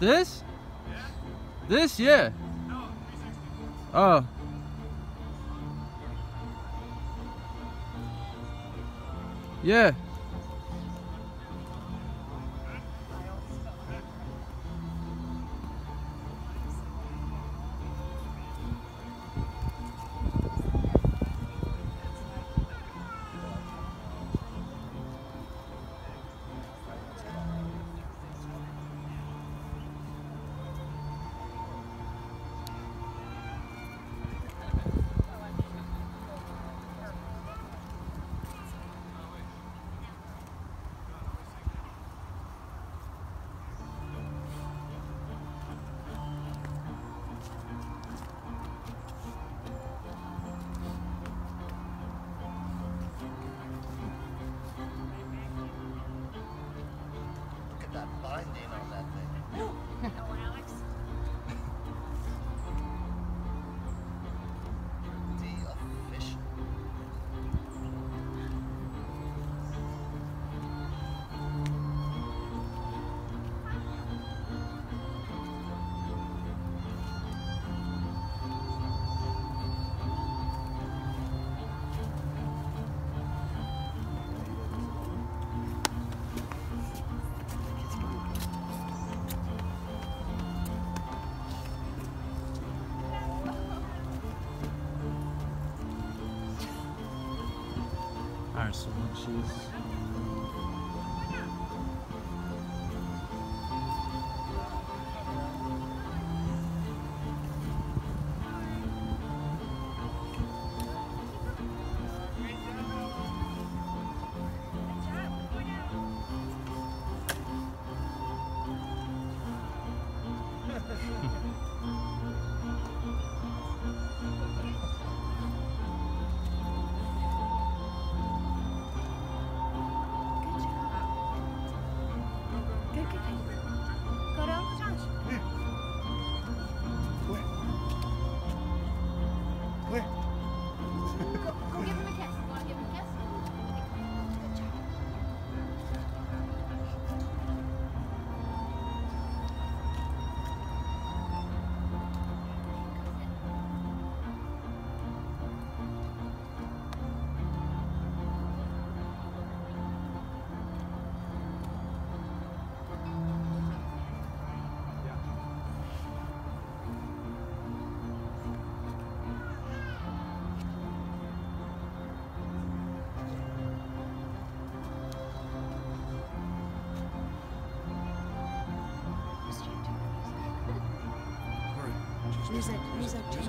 This? This, yeah. Oh. Yeah. That binding on that thing. No, Alex. The official. Alright, so when she's... Go down, Josh. Where? Go give him a kiss. You want to give him a kiss? Good job. Music, change.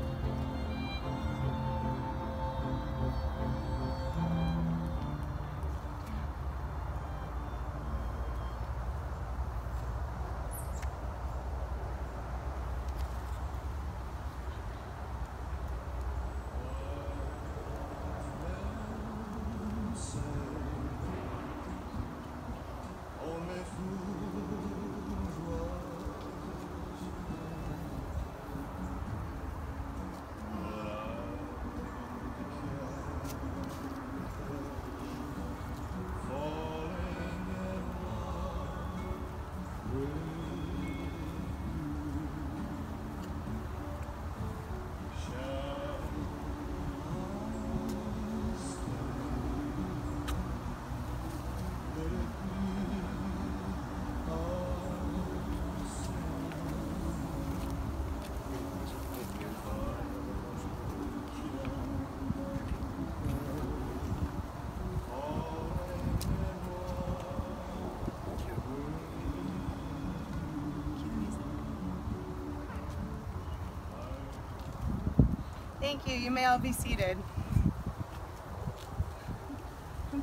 Thank you. You may all be seated. All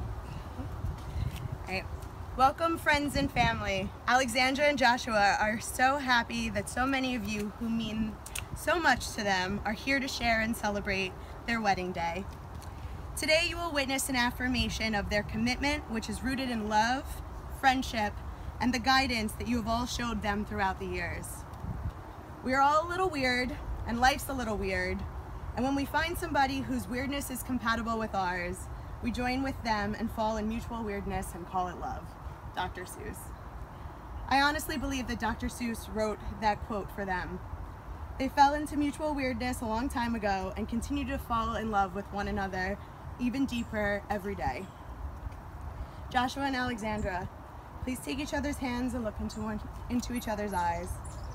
right. Welcome, friends and family. Alexandra and Joshua are so happy that so many of you who mean so much to them are here to share and celebrate their wedding day. Today you will witness an affirmation of their commitment, which is rooted in love, friendship, and the guidance that you have all showed them throughout the years. We are all a little weird, and life's a little weird, and when we find somebody whose weirdness is compatible with ours, we join with them and fall in mutual weirdness and call it love. Dr. Seuss. I honestly believe that Dr. Seuss wrote that quote for them. They fell into mutual weirdness a long time ago and continue to fall in love with one another even deeper every day. Joshua and Alexandra, please take each other's hands and look into each other's eyes.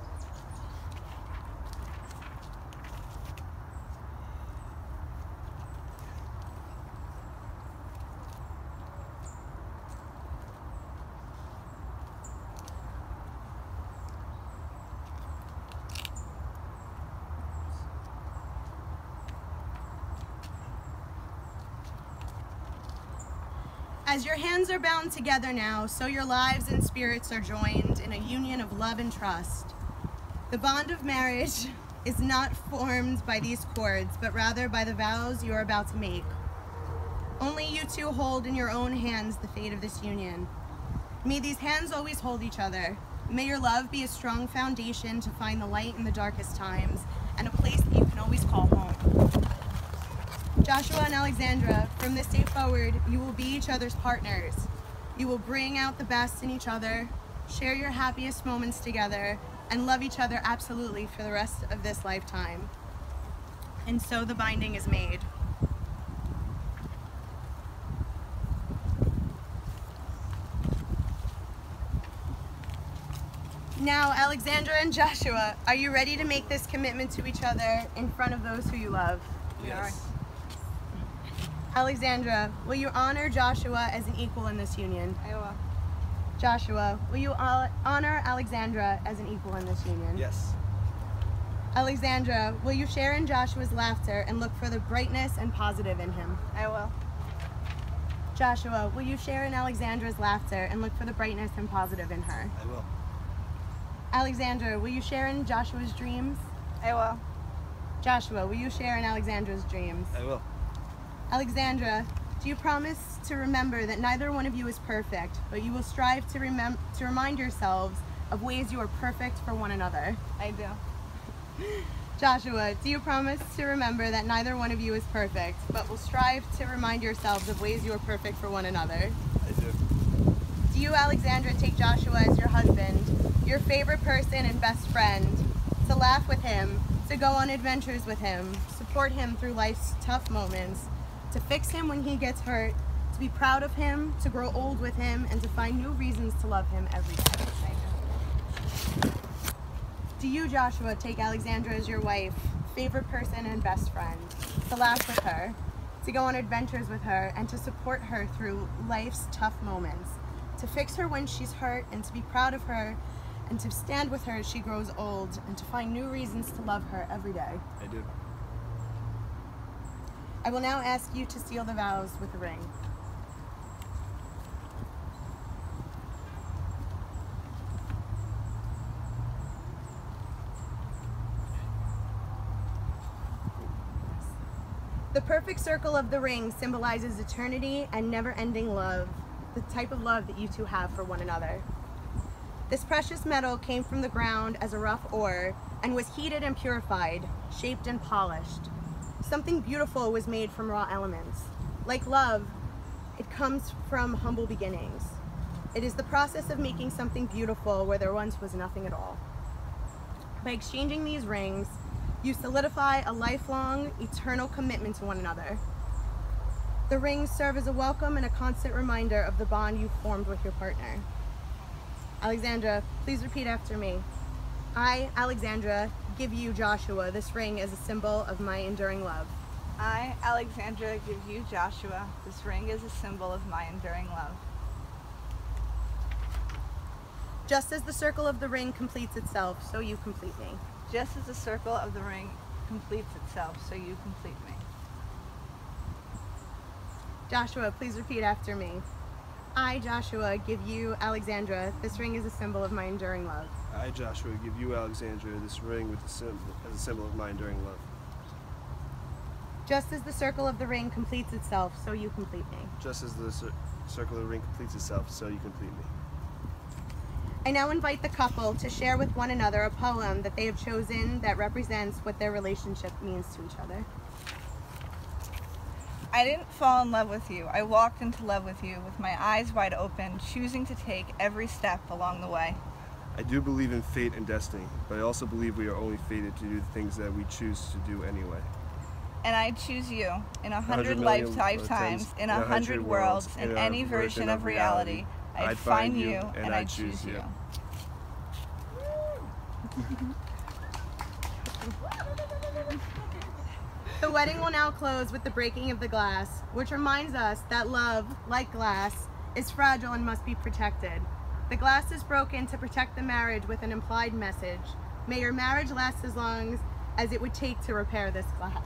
As your hands are bound together now, so your lives and spirits are joined in a union of love and trust. The bond of marriage is not formed by these cords, but rather by the vows you are about to make. Only you two hold in your own hands the fate of this union. May these hands always hold each other. May your love be a strong foundation to find the light in the darkest times, and a place that you can always call home. Joshua and Alexandra, from this day forward, you will be each other's partners. You will bring out the best in each other, share your happiest moments together, and love each other absolutely for the rest of this lifetime. And so the binding is made. Now, Alexandra and Joshua, are you ready to make this commitment to each other in front of those who you love? Yes. Alexandra, will you honor Joshua as an equal in this union? I will. Joshua, will you honor Alexandra as an equal in this union? Yes. Alexandra, will you share in Joshua's laughter and look for the brightness and positive in him? I will. Joshua, will you share in Alexandra's laughter and look for the brightness and positive in her? I will. Alexandra, will you share in Joshua's dreams? I will. Joshua, will you share in Alexandra's dreams? I will. Alexandra, do you promise to remember that neither one of you is perfect, but you will strive to remind yourselves of ways you are perfect for one another? I do. Joshua, do you promise to remember that neither one of you is perfect, but will strive to remind yourselves of ways you are perfect for one another? I do. Do you, Alexandra, take Joshua as your husband, your favorite person and best friend, to laugh with him, to go on adventures with him, support him through life's tough moments, to fix him when he gets hurt, to be proud of him, to grow old with him, and to find new reasons to love him every day? Do you, Joshua, take Alexandra as your wife, favorite person and best friend, to laugh with her, to go on adventures with her, and to support her through life's tough moments, to fix her when she's hurt, and to be proud of her, and to stand with her as she grows old, and to find new reasons to love her every day? I do. I will now ask you to seal the vows with a ring. The perfect circle of the ring symbolizes eternity and never-ending love, the type of love that you two have for one another. This precious metal came from the ground as a rough ore and was heated and purified, shaped and polished. Something beautiful was made from raw elements. Like love, it comes from humble beginnings. It is the process of making something beautiful where there once was nothing at all. By exchanging these rings, you solidify a lifelong, eternal commitment to one another. The rings serve as a welcome and a constant reminder of the bond you've formed with your partner. Alexandra, please repeat after me. I, Alexandra, give you, Joshua, this ring as a symbol of my enduring love. I, Alexandra, give you, Joshua, this ring as a symbol of my enduring love. Just as the circle of the ring completes itself, so you complete me. Just as the circle of the ring completes itself, so you complete me. Joshua, please repeat after me. I, Joshua, give you, Alexandra, this ring as a symbol of my enduring love. I, Joshua, give you, Alexandra, this ring with as a symbol of my enduring love. Just as the circle of the ring completes itself, so you complete me. Just as the circle of the ring completes itself, so you complete me. I now invite the couple to share with one another a poem that they have chosen that represents what their relationship means to each other. I didn't fall in love with you. I walked into love with you with my eyes wide open, choosing to take every step along the way. I do believe in fate and destiny, but I also believe we are only fated to do the things that we choose to do anyway. And I choose you in 100 million lifetimes, in 100 worlds, in any version of reality. I'd find you and I'd choose you. The wedding will now close with the breaking of the glass, which reminds us that love, like glass, is fragile and must be protected. The glass is broken to protect the marriage with an implied message. May your marriage last as long as it would take to repair this glass.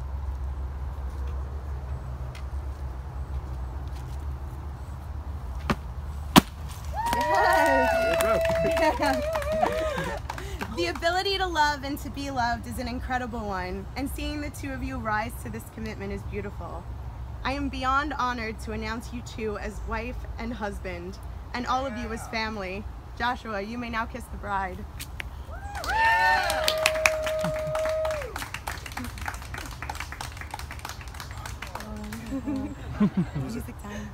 The ability to love and to be loved is an incredible one, and seeing the two of you rise to this commitment is beautiful. I am beyond honored to announce you two as wife and husband, and all of you as family. Joshua, you may now kiss the bride. Music time.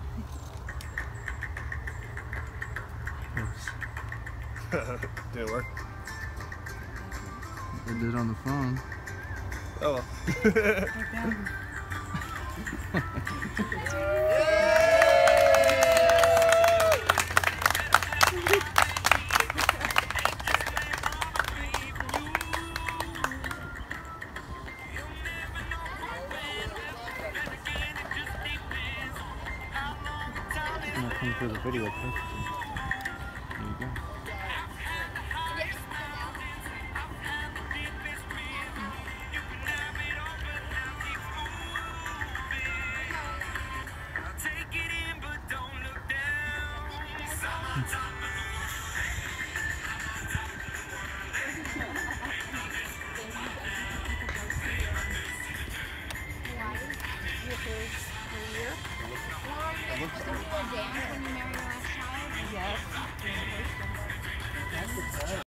Didn't work. I did on the phone. Oh I'm not coming for the video perfectly. There you go. Dance when you marry your last child? Yes.